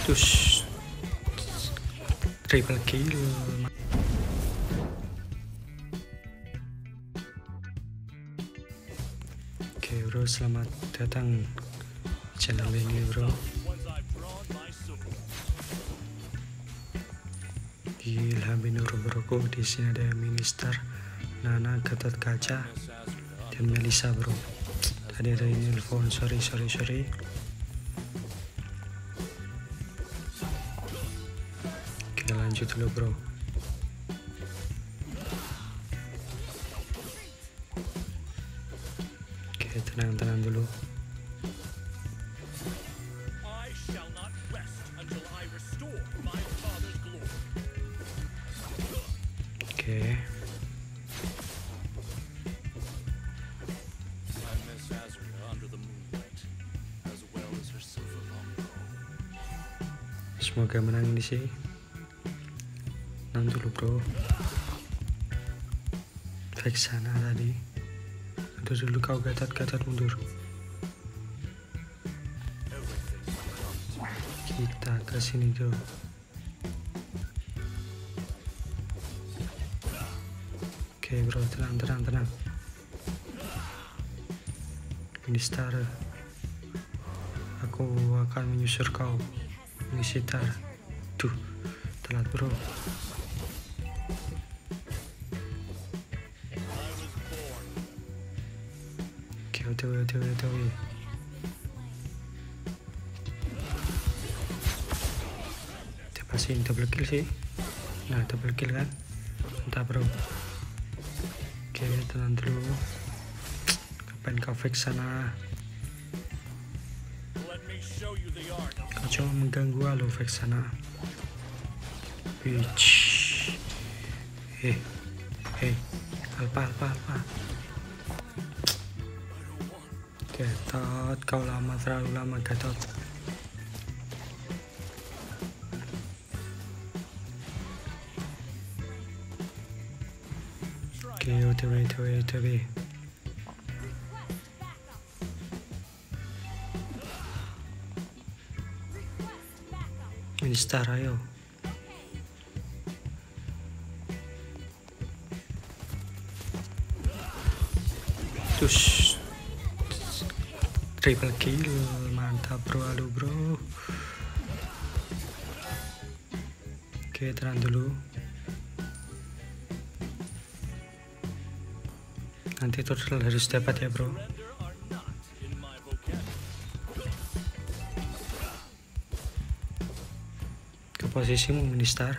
Terus triple kill. Oke bro, selamat datang channel ini bro. Ilham Nur broku, di sini ada Minister, Nana, Gatot Kaca, dan Melisa bro. Tadi ada ini telepon, sorry. Oke lanjut dulu bro. Oke tenang dulu. Oke. Semoga menang ini sih. Menang dulu bro. Back sana tadi. Mundur dulu kau, Gatot mundur. Kita ke sini bro. Oke bro, tenang. Minister, aku akan menyusur kau. Minister, tuh telat bro. Oke, otw. Pasin double kill sih. Nah, double kill kan. Mantap bro. Oke, tenang dulu. Kapan kau fix sana? Kau cuma mengganggu lo fix sana. Witch. Alpa. Gatot, kau terlalu lama Gatot. Oke, otw. Minister, ayo. Terus triple kill, mantap bro, halo bro. Oke, tenang dulu. Nanti total harus dapat ya bro. Ke posisimu Minister.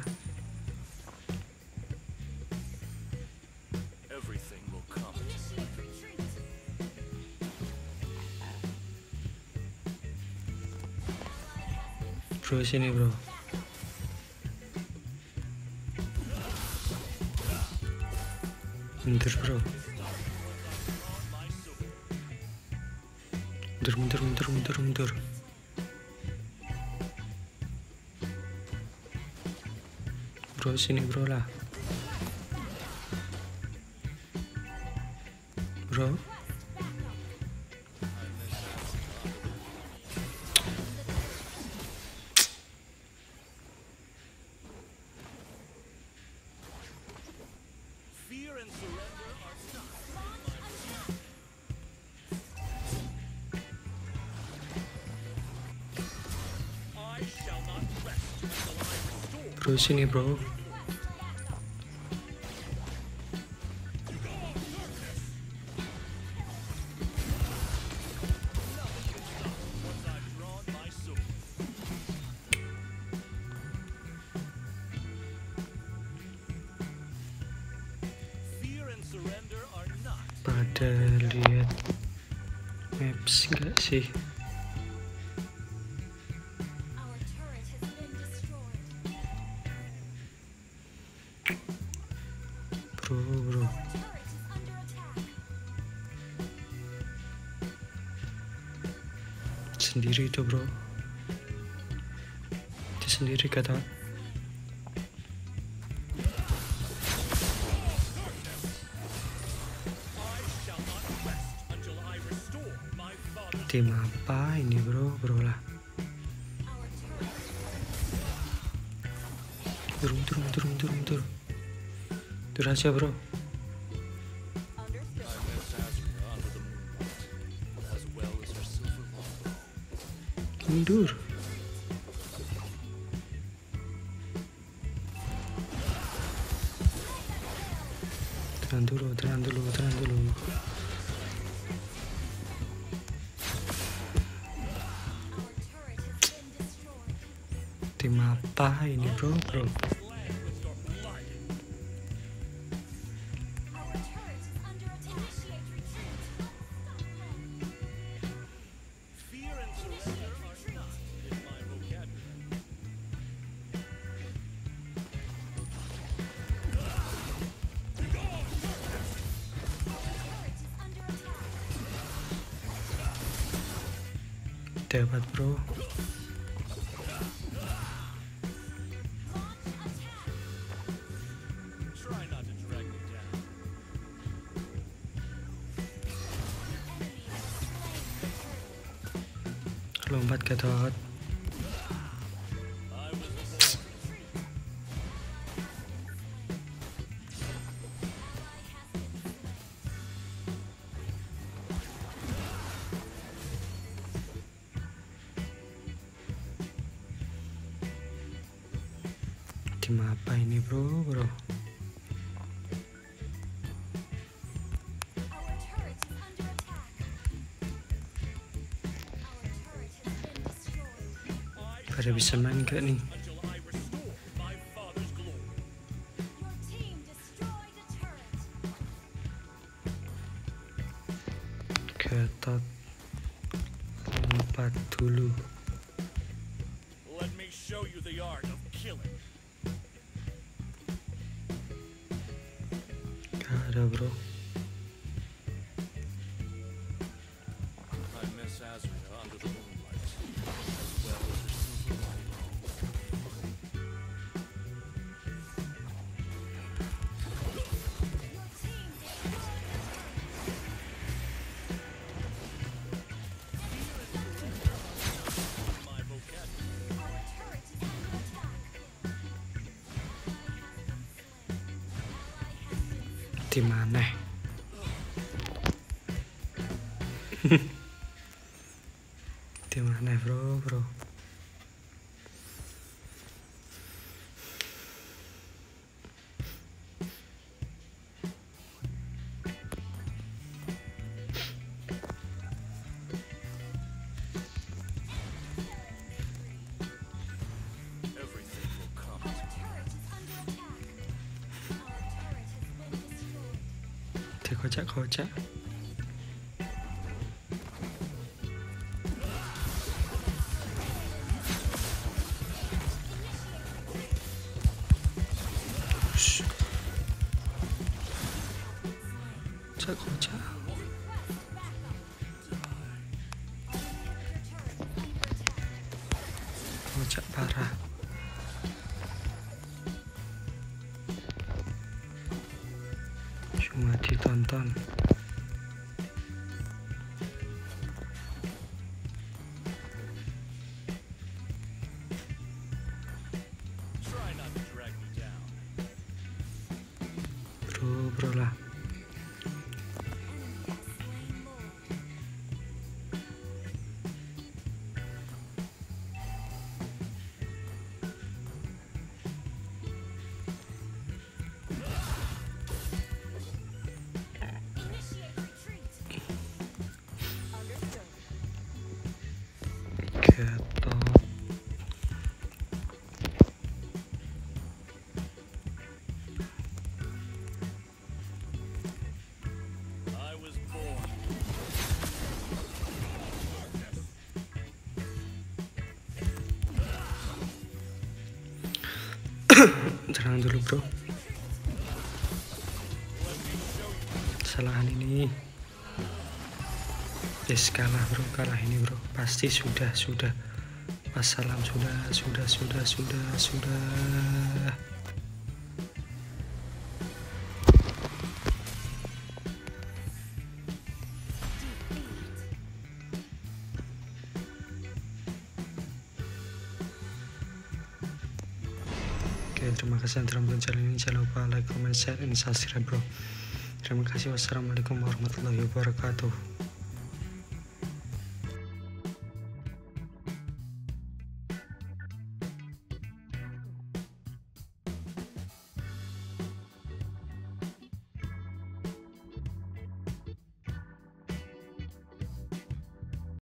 Bro sini bro. Mundur bro. Mundur. Bro sini bro lah. Bro. Bro sini bro. Pada lihat maps enggak sih? Bro. Sendiri itu bro. Itu sendiri kata. Tim apa ini bro lah. Tur aja bro. Mundur. Tenang dulu. Tim apa ini bro? Dapat bro. Lompat ke dot. Tim apa ini bro? Pada bisa main gak nih? Ketot lompat dulu. Gak ada bro. Tim aneh. Tim aneh bro. Kocak. Kocak. Kocak parah. Cuma ditonton. Bro lah. Ketot. Tenang dulu bro. Kesalahan ini. Yes, kalah ini bro. Pasti sudah. Wassalam, sudah. Oke, terima kasih yang telah menonton channel ini. Jangan lupa like, comment, share, and subscribe bro. Terima kasih. Wassalamualaikum warahmatullahi wabarakatuh.